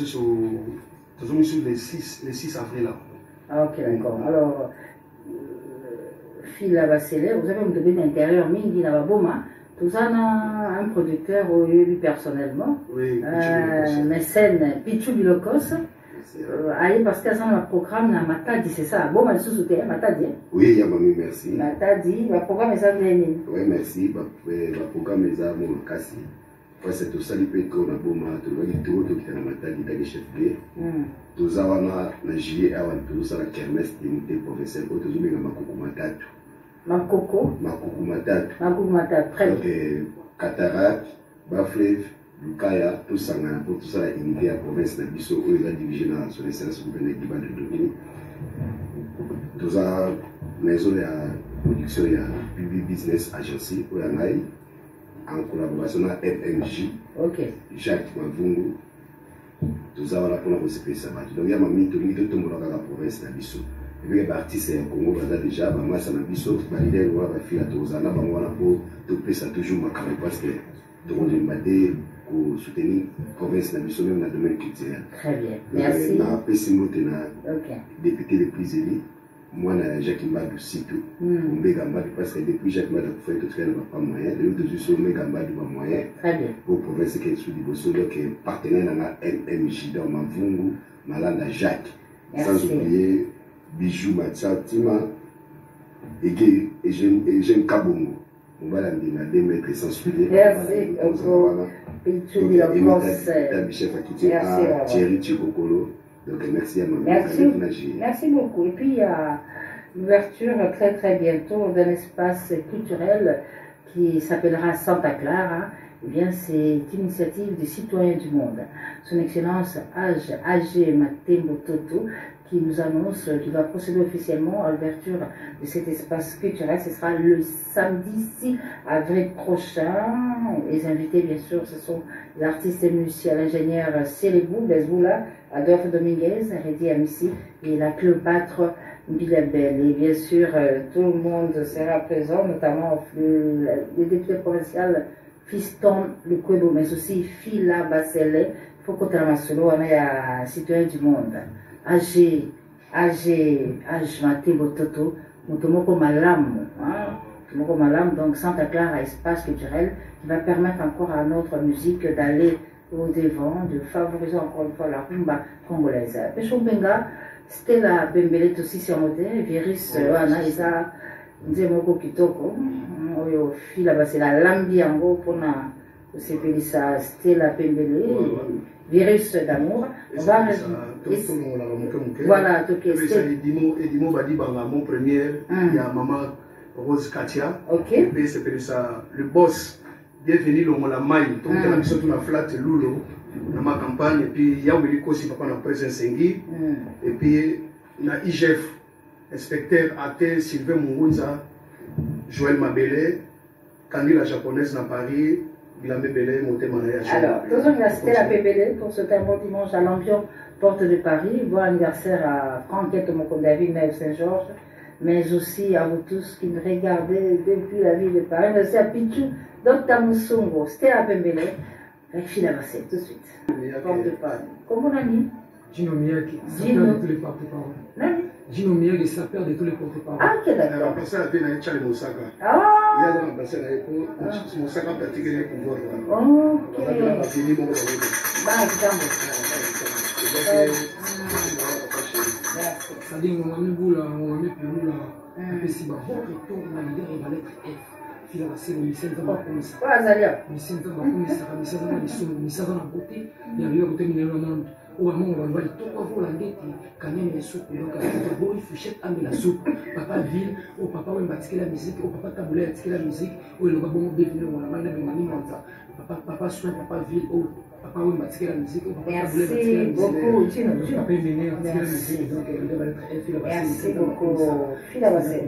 6 avril là. Ah ok d'accord. Alors Fila Basele, vous avez un domaine d'intérieur, Mingi Nababoma, tout ça, un producteur, lui personnellement, mécène, Pichou Bilokos, parce qu'il y a un programme dans Matadi, c'est ça. Bon, je suis soutenu, Matadi. Oui, Yamami, merci. Matadi, le programme est ça, oui, merci. Le programme est ça, mon cassi. C'est tout ça, il peut être un bon moment. Tout le monde qui est dans Matadi, dans les chefs de tout ça, on a juillet, avant tout ça, la kermesse d'unité professionnelle. Tout ça, on a Makoko Matatu. Makoko Matatu. Très bien. Cataracte, Baflev. Lukaya, tout ça, la unité à province de Bissau, où il a dirigé dans son essence gouvernement de Dominique. Tout ça, maison de production, il y a Public Business Agency, où il y a en collaboration avec FMJ, Jacques Mavungu. Tout ça, on a pour la ça. Donc, il y a mis tout le monde dans la province de Bissau. Et puis, les artistes au Congo, déjà, moi, ça m'a Bissau, l'idée, on va faire tout ça, on ça toujours ma carrière parce que tout le monde est pour soutenir la province de Bissau, même dans le domaine culturel. Très bien, merci. Député le plus élu, moi, Jacques Mbadou, Sitou, parce que depuis Jacques Mbadou, il faut tout faire, pas moyen. De l'autre, je suis Mbadou, pas moyen. Très bien. Pour la province qui est sous Liboso, donc partenaire dans la MMJ, dans Mavungu, Malanda Jacques. Sans oublier Bijou Matsatima et Jeune Kabongo. On va l'amener à 2 mètres sans souliers. Merci. Merci beaucoup. Et puis il y a l'ouverture très très bientôt d'un espace culturel qui s'appellera Santa Clara. Eh bien, c'est une initiative des citoyens du monde. Son Excellence AG Matembo Toto qui nous annonce qu'il va procéder officiellement à l'ouverture de cet espace culturel. Ce sera le samedi 6 avril prochain. Les invités, bien sûr, ce sont l'artiste et musicien, l'ingénieur Célébou, Besboula, Adolphe Dominguez, Reddy Amissi et la Cléopâtre Bilabel. Et bien sûr, tout le monde sera présent, notamment le député provincial Fiston Le Kwebo, mais aussi Fila Basele, Fokota Masolo, on est à citoyen du monde. AG Matembo Toto, Motomoko Malam, donc Santa Clara, espace culturel qui va permettre encore à notre musique d'aller au devant, de favoriser encore une fois la rumba congolaise. Pécho Benga, c'était la Bembelette aussi sur modèle, virus, Anaïsa, Nzemoko Kitoko, Oyo Fila Basela, Lambi Ango, Pona, Sepelisa, Stella Pembele. Virus d'amour. On va voilà, Edimo Badibanga, mon premier, il y a maman Rose Katia. Ok. Et c'est ça, le boss, bienvenue dans la maille. Donc, il y a surtout la flat Lulo dans ma campagne. Et puis, il y a Obeliko aussi, papa, dans Président Sengi. Et puis, il y a IGF, inspecteur AT, Sylvain Mungunza, Joël Mabele, Candy la japonaise dans Paris. Alors, toujours une cité la PBL pour ce bon dimanche à l'ambiance Porte de Paris, bon anniversaire à Franquette Mokondavi, Maël Saint-Georges, mais aussi à vous tous qui me regardez depuis la ville de Paris. Merci à Pichou, Dr Moussongo, c'était la PBL, avec Fila Bassé, tout de suite. Porte de Paris. Comment on a mis Gino Miyake, sapeur de tous les porte-paroles. Gino Miyake, sapeur de tous les porte-paroles. Ah, ok, d'accord. Il a remplacé la peine avec Charles Moussaka. Ah. Il a remplacé la peine avec Moussaka pratique les pouvoirs. Ok. C'est-à-dire, on a mis boule, on a mis plus là. Et puis, bon retour, on a l'idée de la lettre F. Il a passé le lycée de la commissaire. Lycée de la commissaire, lycée de la mission, lycée de la beauté. Il y a eu un côté de la monde. Au moment où on va tout avoir la dette, quand même les soupes, donc il faut chercher à la soupe. Papa ville, au papa où il bâtit la musique, au papa taboulé la musique, où il va bon béviner, on a mal de mani monta. Papa soin, papa ville, au papa où il bâtit la musique, au papa taboulé la musique. Papa est mené à la musique, donc il doit être un merci beaucoup. Fila Bassé.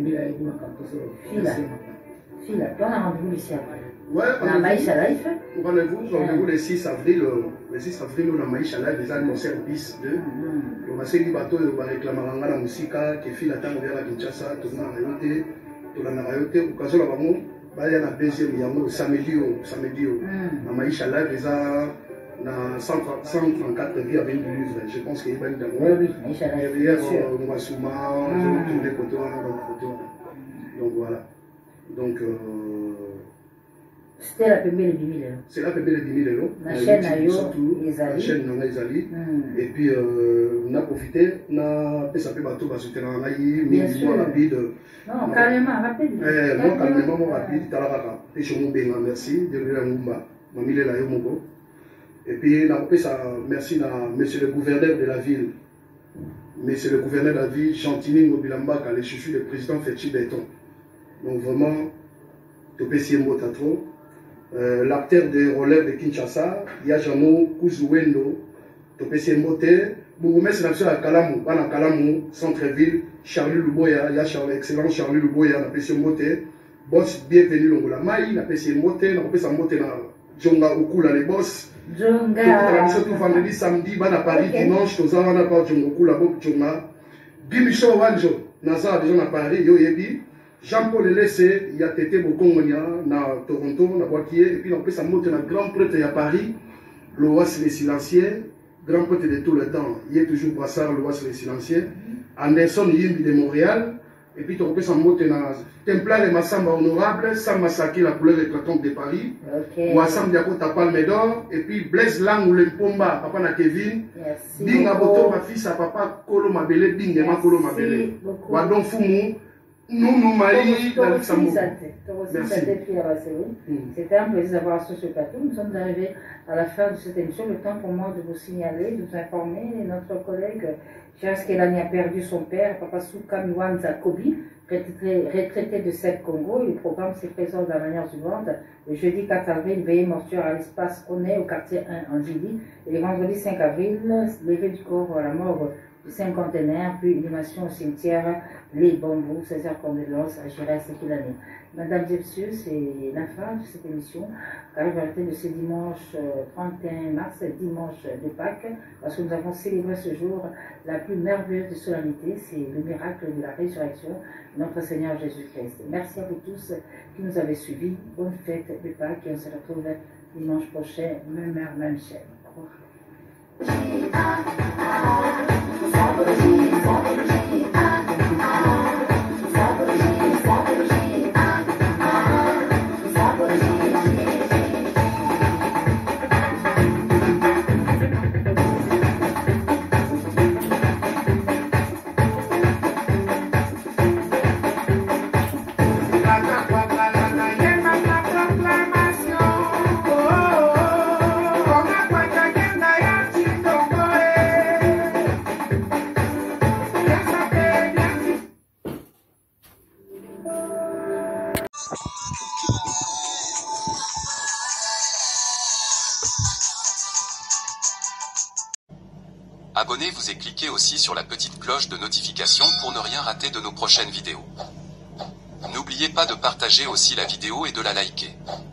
Fila, on a rendez-vous ici après. Ouais, la Maïcha Life. Rendez-vous le 6 avril. Le 6 avril, on a Maïcha Life, des annonceurs bis 2. On a fait du bateau, on va réclamer la musique, qui fait la temps vers la Kinshasa, tout le monde a rayoté. Au cas où il y a un deuxième, il y a un samedi. La Maïcha Life, ils ont 134 vies avec du livre. Je pense qu'il y a une Maïcha Life. Derrière, on va souvent, on va tous les côtés, on va Donc voilà. Donc c'était la première de 1000 euros. C'est la première de 1000 euros. La chaîne la chaîne n'a Ezali. Et puis on a profité, on a fait ça peu bateau parce que on a eu minimum rapide. Non, carrément rapide. Non, carrément rapide. Talabaka. Et chez mon benga, merci. De la Mumba. Mamile la Yomoko. Et puis on a fait ça, merci à monsieur le gouverneur de la ville. Monsieur le gouverneur de la ville, Chantini Mobilambaka, le chouchou du président Fetchi Béton. Donc vraiment, Topé Motatro. L'acteur de relève de Kinshasa, Yajamo Kouzuwendo, Topé Mbote, Bougoumé c'est à Kalamu, pas dans Kalamu, centre-ville, Charlie Luboya, excellent Charlie Luboya, on a Mbote, boss bienvenue Longola Maï, on a Mbote, on a Mbote dans Djonga Okula les boss. Djonga. Surtout vendredi, samedi, ban à Paris, dimanche, tous on a pas Djonga Okula, Bob Djonga. Bimisho Wanjo, Naza déjà à Paris, yo yebi. Jean-Paul Lessé, il y a été beaucoup na Toronto, na Boakier, et puis on peut s'en monter dans grand prêtre à Paris, le Ouas les silencieux, grand prêtre de tout le temps, il y a toujours Brassard, le Ouas les silencieux, Anderson Yimbi de Montréal, et puis on peut s'en monter dans Templar et Massamba honorable, Sam Massaki, la couleur éclatante de Paris, Ouassam Diakota Palme d'Or, et puis Blaise Lang ou Lempomba, papa na Kevin, Binga Boto, ma fils à papa Kolo Mabele, Binga ma Kolo Mabele, Wadon Fumu. Nous, Mali, dans le Samou. C'était un plaisir d'avoir sur ce plateau. Nous sommes arrivés à la fin de cette émission. Le temps pour moi de vous signaler, de vous informer. Notre collègue Charles Kelani a perdu son père, Papa Souka Mwanza Kobi, retraité de Sète Congo. Le programme s'est présent de la manière suivante. Le jeudi 4 avril, veillée mortuaire à l'espace Koné, au quartier 1 en Gili. Et le vendredi 5 avril, levé du corps à la mort du cinquantenaire, puis inhumation au cimetière Les Bambous, César Condoléances à Gérès et toute l'année. Madame et messieurs, c'est la fin de cette émission, car il va arrêter de ce dimanche 31 mars, dimanche de Pâques, parce que nous avons célébré ce jour la plus merveilleuse de solennité, c'est le miracle de la résurrection de notre Seigneur Jésus-Christ. Merci à vous tous qui nous avez suivis. Bonne fête de Pâques et on se retrouve dimanche prochain, même heure, même chaîne. Au revoir. Abonnez-vous et cliquez aussi sur la petite cloche de notification pour ne rien rater de nos prochaines vidéos. N'oubliez pas de partager aussi la vidéo et de la liker.